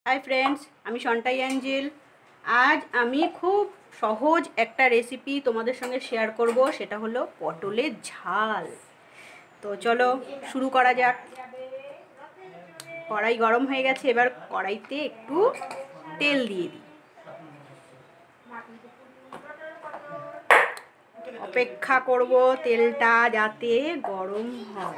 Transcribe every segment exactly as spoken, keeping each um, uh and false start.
Hi friends, আমি সন্টাই Angel. आज আমি খুব সহজ একটা রেসিপি তোমাদের সঙ্গে শেয়ার করব, সেটা হলো পটলের ঝাল। তো চলো শুরু করা যাক। কড়াই গরম হয়ে গেছে, এবার কড়াইতে একটু তেল দিয়ে দিই। অপেক্ষা করব তেলটা যাতে গরম হয়।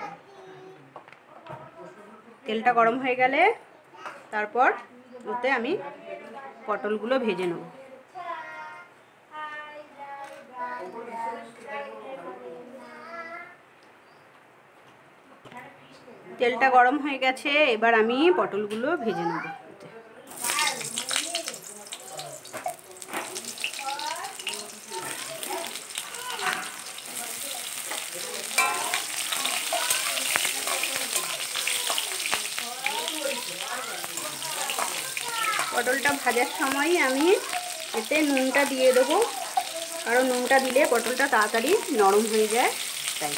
তেলটা গরম হয়ে গেলে তারপর ওতে আমি পটলগুলো ভেজে নেব। তেলটা গরম হয়ে গেছে, এবার আমি পটলগুলো ভেজে নেব। পটলটা ভাজার সময় আমি এতে নুনটা দিয়ে দেবো, কারণ নুনটা দিলে পটলটা তাড়াতাড়ি নরম হয়ে যায়, তাই।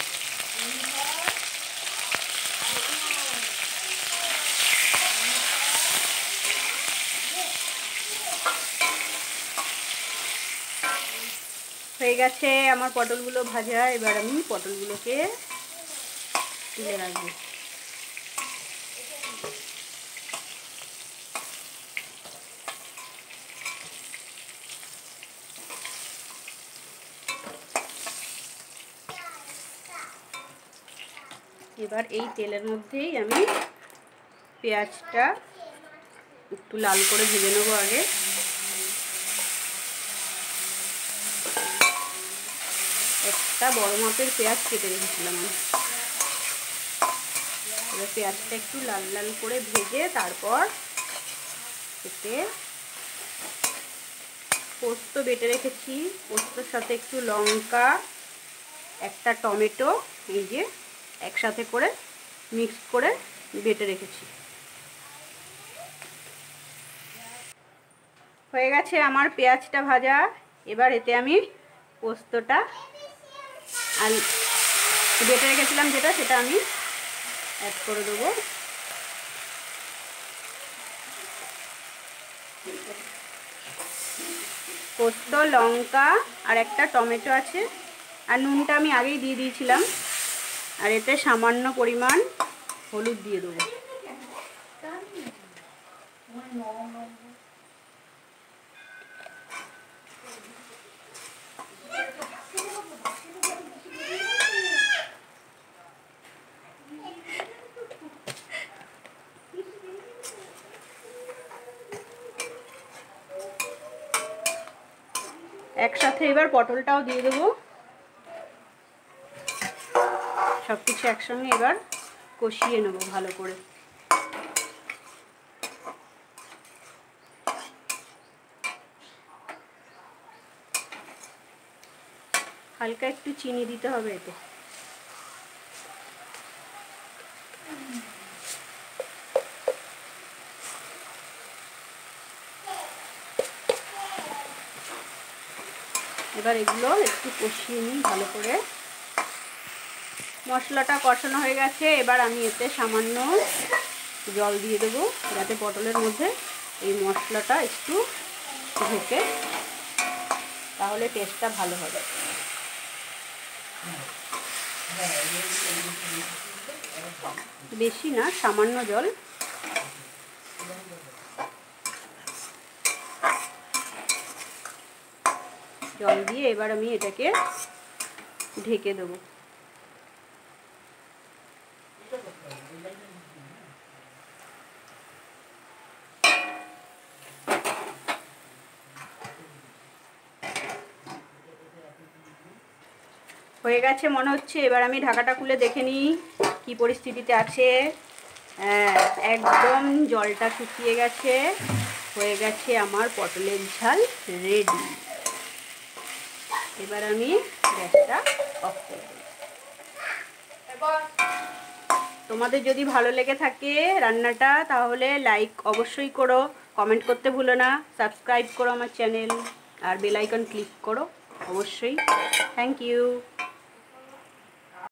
হয়ে গেছে আমার পটলগুলো ভাজা, এবার আমি পটলগুলোকে তুলে রাখবো। এবার এই তেলের মধ্যেই আমি পেঁয়াজটা একটু লাল করে ভেজে নেবো আগে। একটা বড় মাপের পেঁয়াজ কেটে রেখেছিলাম আমি। এবার পেঁয়াজটা একটু লাল লাল করে ভেজে তারপর এতে পোস্ত বেটে রেখেছি, পোস্তর সাথে একটু লঙ্কা, একটা টমেটো, এই যে একসাথে করে মিক্স করে বেটে রেখেছি। হয়ে গেছে আমার পেঁয়াজটা ভাজা, এবার এতে আমি পোস্তটা আর বেটে রেখেছিলাম যেটা, সেটা আমি অ্যাড করে দেবো। পোস্ত, লঙ্কা আর একটা টমেটো আছে, আর নুনটা আমি আগেই দিয়ে দিয়েছিলাম। আর এতে সামান্য পরিমাণ হলুদ দিয়ে দেবো। একসাথে এবার পটলটাও দিয়ে দেবো। সব কিছু একসঙ্গে এবার কষিয়ে নেব ভালো করে। হালকা একটু চিনি দিতে হবে এতে। এবার এগুলো একটু কষিয়ে নিই ভালো করে। মশলাটা কষানো হয়ে গেছে, এবার আমি এতে সামান্য জল দিয়ে দেবো, যাতে পটলের মধ্যে এই মশলাটা একটু ঢোকে, তাহলে টেস্টটা ভালো হবে। বেশি না, সামান্য জল। জল দিয়ে এবার আমি এটাকে ঢেকে দেবো। হয়ে গেছে মনে হচ্ছে, এবার আমি ঢাকাটা খুলে দেখে নিই কী পরিস্থিতিতে আছে। একদম জলটা শুকিয়ে গেছে, হয়ে গেছে আমার পটলের ঝাল রেডি। এবার আমি গ্যাসটা অফ করে দিই। তোমাদের যদি ভালো লেগে থাকে রান্নাটা, তাহলে লাইক অবশ্যই করো, কমেন্ট করতে ভুলো না, সাবস্ক্রাইব করো আমার চ্যানেল, আর বেল আইকন ক্লিক করো অবশ্যই। Thank you.